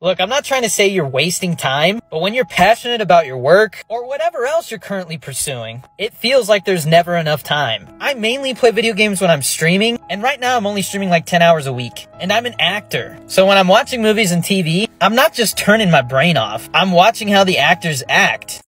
Look, I'm not trying to say you're wasting time, but when you're passionate about your work, or whatever else you're currently pursuing, it feels like there's never enough time. I mainly play video games when I'm streaming, and right now I'm only streaming like 10 hours a week. And I'm an actor, so when I'm watching movies and TV, I'm not just turning my brain off, I'm watching how the actors act.